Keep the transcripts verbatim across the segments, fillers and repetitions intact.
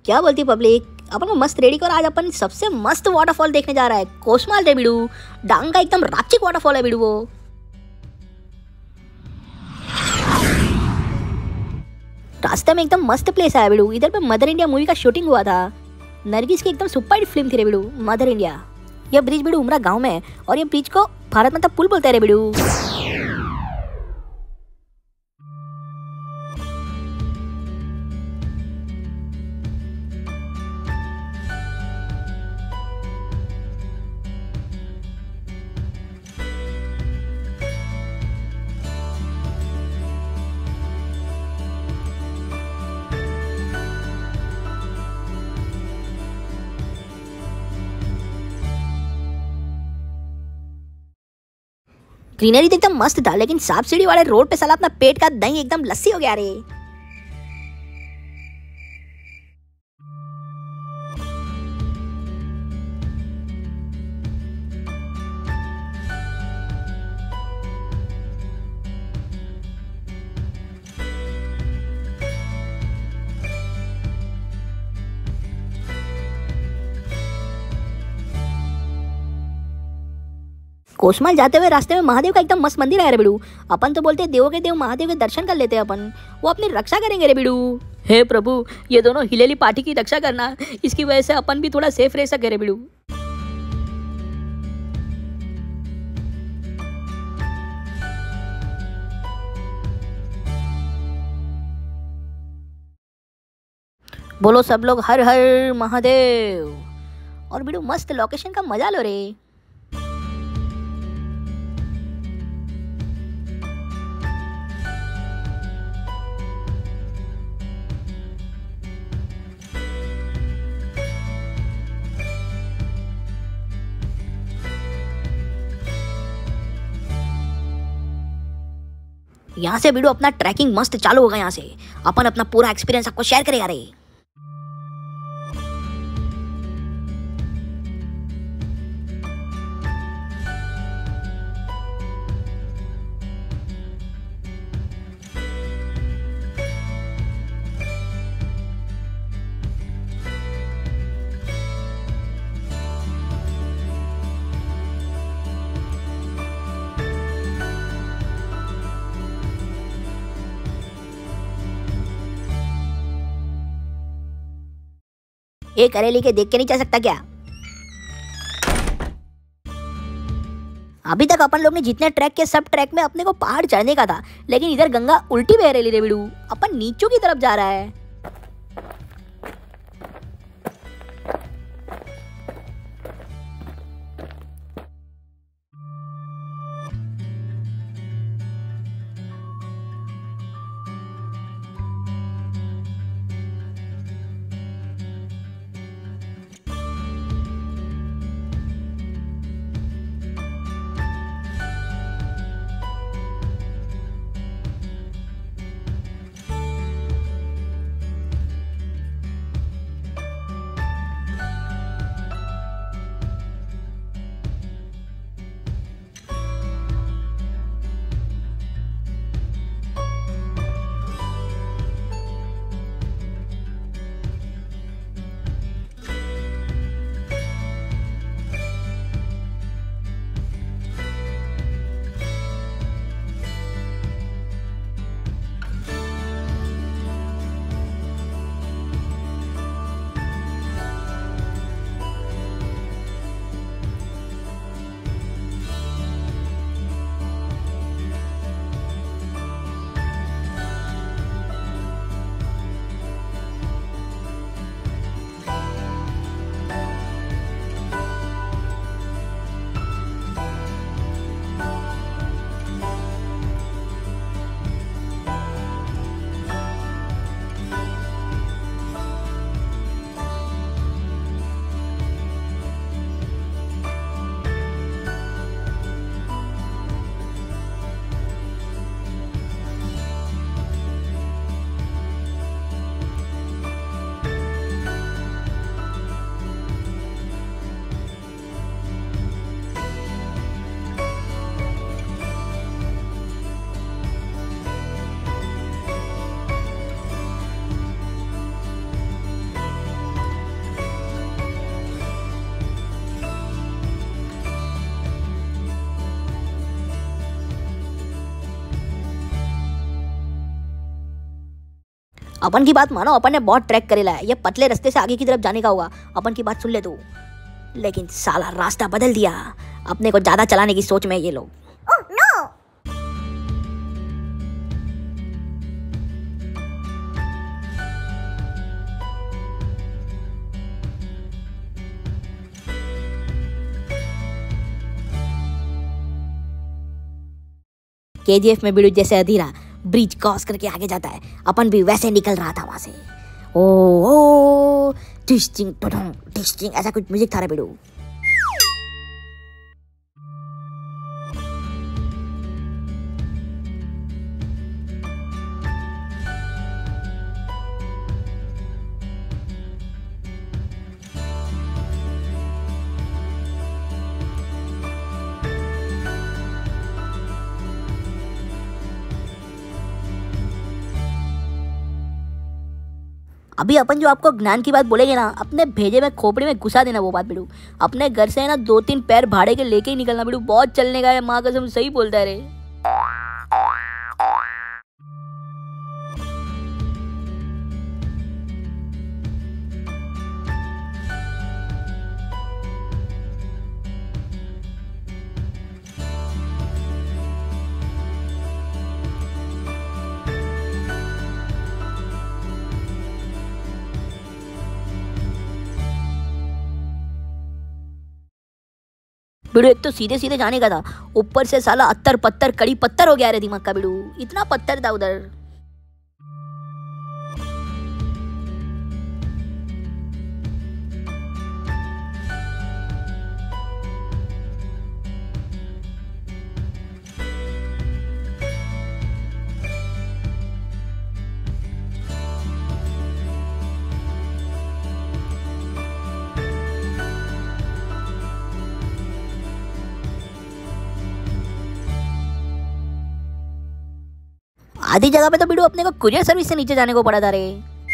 क्या बोलती पब्लिक, अपन को मस्त रेडी कर। आज अपन सबसे मस्त वाटरफॉल देखने जा रहा है कोसमाल रे बिडू। डांग का एकदम राचिक वाटरफॉल है बिडू वो। रास्ते में एकदम मस्त प्लेस है बिडू। इधर पे मदर इंडिया मूवी का शूटिंग हुआ था। नरगिस की एकदम सुपर हिट फिल्म थी रे बिडू मदर इंडिया। यह ब्रिज बिडू उमरा गांव में है और ये ब्रिज को भारत माता पुल बोलते हैं रे बिडू। ग्रीनरी तो एकदम मस्त था, लेकिन सांप सीढ़ी वाले रोड पे साला अपना पेट का दही एकदम लस्सी हो गया रे। कोसमाल जाते हुए रास्ते में महादेव का एकदम मस्त मंदिर है रे बिडू। अपन तो बोलते हैं देवों के देव महादेव के दर्शन कर लेते हैं अपन, वो अपनी रक्षा करेंगे रे बिडू। हे प्रभु, ये दोनों हिलेली पार्टी की रक्षा करना, इसकी वजह से अपन भी थोड़ा सेफ रह सके रे बिडू। बोलो सब लोग हर हर महादेव। और बिडू मस्त लोकेशन का मजा लो रे। यहाँ से बिडू अपना ट्रैकिंग मस्त चालू होगा। यहाँ से अपन अपना पूरा एक्सपीरियंस आपको शेयर करेगा रे। ये करेली के देख के नहीं चल सकता क्या? अभी तक अपन लोग ने जितने ट्रैक के सब ट्रैक में अपने को पहाड़ चढ़ने का था, लेकिन इधर गंगा उल्टी बह रही रे बिडू। अपन नीचों की तरफ जा रहा है। अपन की बात मानो, अपन ने बहुत ट्रैक करेला है, ये पतले रास्ते से आगे की तरफ जाने का होगा। अपन की बात सुन ले तू। लेकिन साला रास्ता बदल दिया, अपने को ज्यादा चलाने की सोच में ये लोग। Oh no. केजीएफ में बिड़ू जैसे अधीरा ब्रिज क्रॉस करके आगे जाता है, अपन भी वैसे निकल रहा था वहां से। ओ ओ टिश्चिंग टोडों टिश्चिंग ऐसा कुछ म्यूजिक था रे बिड़ू। अभी अपन जो आपको ज्ञान की बात बोलेंगे ना, अपने भेजे में खोपड़ी में घुसा देना वो बात बिड़ू। अपने घर से है ना दो तीन पैर भाड़े के लेके ही निकलना बिड़ू, बहुत चलने का है, माँ कसम सही बोलता है रे। बिड़ू एक तो सीधे सीधे जाने का था, ऊपर से साला अत्तर पत्थर कड़ी पत्थर हो गया रे दिमाग का बिड़ू, इतना पत्थर था उधर। आधी जगह पे तो बिड़ू अपने को कुरियर सर्विस से नीचे जाने को पड़ा था रे।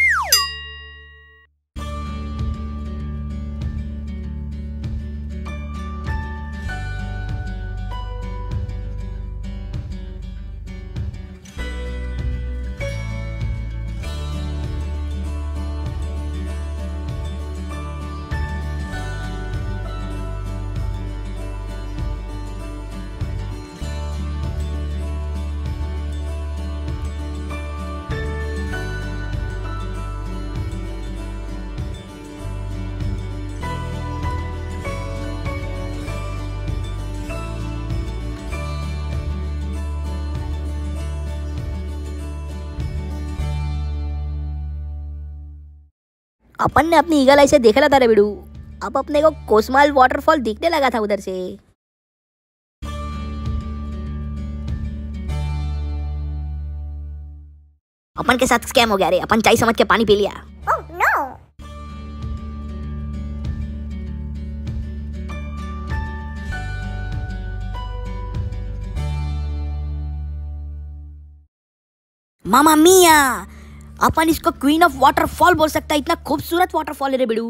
अपन ने अपनी ईगल आई से देखा था रे बिड़ू, अब अपने को कोसमाल वाटरफॉल दिखने लगा था उधर से। अपन के साथ स्कैम हो गया रे, अपन चाय समझ के पानी पी लिया। Oh no. मामा मिया, अपन इसको क्वीन ऑफ वाटरफॉल बोल सकता है, इतना खूबसूरत वाटरफॉल है रे बिड़ू।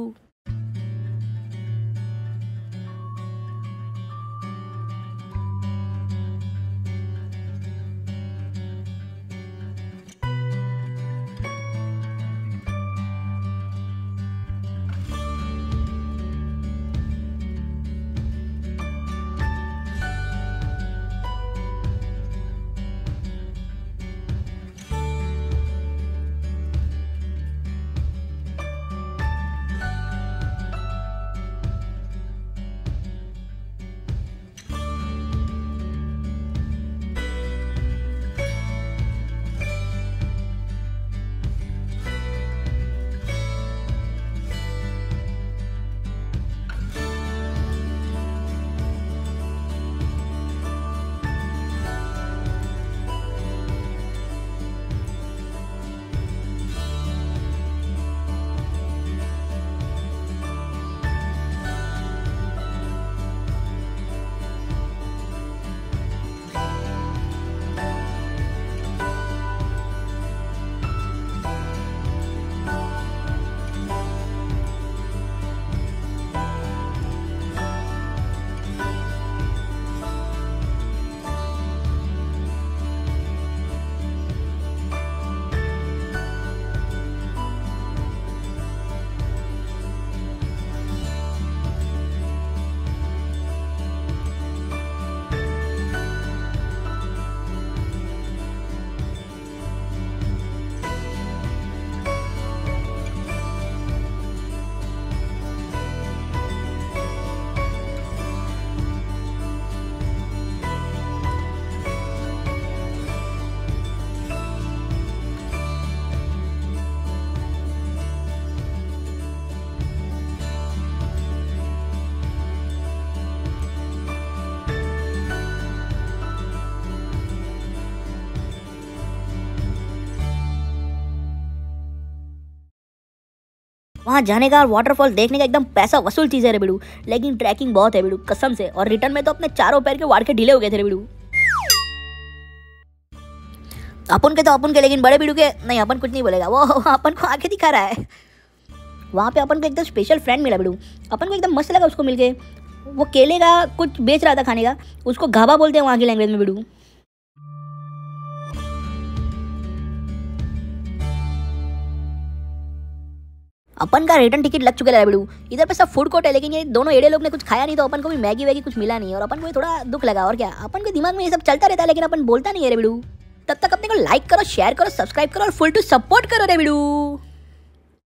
वहाँ जाने का और वाटरफॉल देखने का एकदम पैसा वसूल चीज़ है रे बिड़ू, लेकिन ट्रैकिंग बहुत है बिड़ू कसम से, और रिटर्न में तो अपने चारों पैर के वाड़ के ढीले हो गए थे रे बिड़ू। अपन के तो अपन के, लेकिन बड़े बिड़ू के नहीं, अपन कुछ नहीं बोलेगा, वो अपन को आंखें दिखा रहा है। वहाँ पे अपन को एकदम स्पेशल फ्रेंड मिला बिड़ू, अपन को एकदम मस्त लगा उसको मिलके। वो केले का कुछ बेच रहा था खाने का, उसको घाबा बोलते हैं वहाँ की लैंग्वेज में बिड़ू। अपन का रिटर्न टिकट लग चुका है बिड़ू। इधर पे सब फूड कोर्ट है, लेकिन ये दोनों एड़े लोग ने कुछ खाया नहीं, तो अपन को भी मैगी वैगी कुछ मिला नहीं, और अपन को भी थोड़ा दुख लगा। और क्या, अपन के दिमाग में ये सब चलता रहता है, लेकिन अपन बोलता नहीं है रे बिड़ू। तब तक अपने को लाइक करो, शेयर करो, सब्सक्राइब करो और फुल टू सपोर्ट करो रे बिड़ू।